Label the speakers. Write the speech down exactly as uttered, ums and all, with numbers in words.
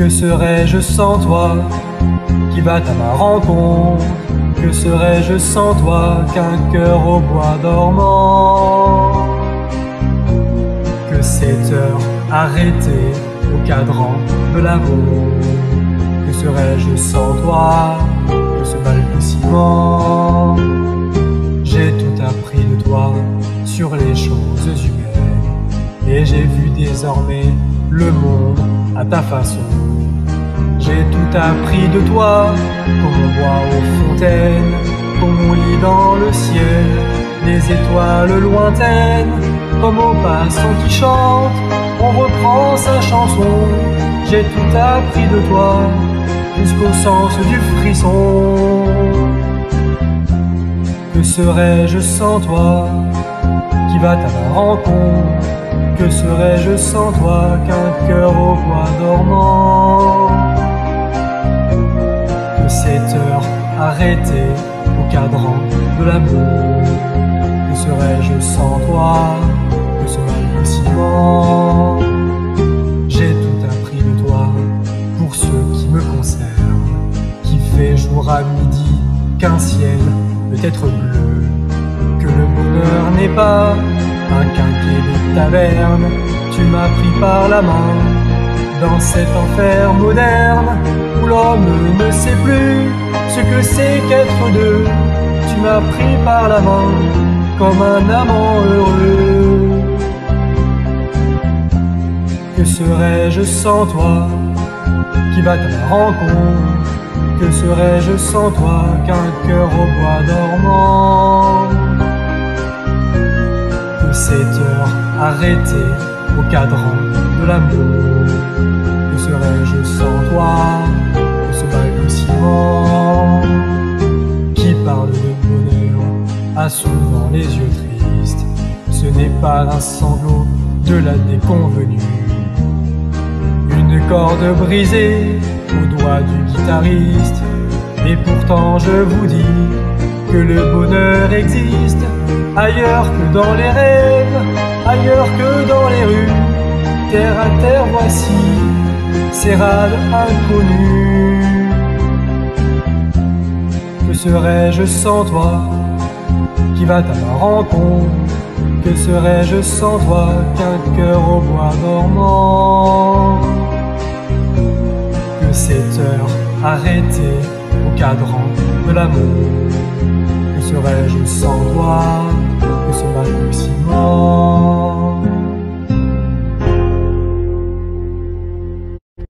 Speaker 1: Que serais-je sans toi qui va à ma rencontre? Que serais-je sans toi qu'un cœur au bois dormant? Que cette heure arrêtée au cadran de l'amour? Que serais-je sans toi que ce balbutiement? J'ai tout appris de toi sur les choses humaines, et j'ai vu désormais le monde à ta façon. J'ai tout appris de toi, comme on boit aux fontaines, comme on lit dans le ciel les étoiles lointaines, comme au passant qui chante, on reprend sa chanson. J'ai tout appris de toi, jusqu'au sens du frisson. Que serais-je sans toi qui va à ma rencontre? Que serais-je sans toi qu'un cœur au bois dormant? Que cette heure arrêtée au cadran de l'amour? Que serais-je sans toi que ce balbutiement? J'ai tout appris de toi pour ce qui me concerne, qui fait jour à midi qu'un ciel peut être bleu, que le bonheur n'est pas un quinquet de taverne. Tu m'as pris par la main dans cet enfer moderne où l'homme ne sait plus ce que c'est qu'être deux. Tu m'as pris par la main comme un amant heureux. Que serais-je sans toi qui va à ma rencontre? Que serais-je sans toi qu'un cœur au bois dormant? Que cette heure arrêtée au cadran de l'amour? Que serais-je sans toi que ce balbutiement qui parle de bonheur a souvent les yeux tristes? Ce n'est pas un sanglot de la déconvenue, une corde brisée au doigt du guitariste. Et pourtant je vous dis que le bonheur existe ailleurs que dans les rêves, ailleurs que dans les rues. Terre à terre voici ces rades inconnues. Que serais-je sans toi qui va à ma rencontre? Que serais-je sans toi qu'un cœur au bois dormant? Que cette heure arrêtée au cadran de l'amour? Que serais-je sans toi que ce balbutiement?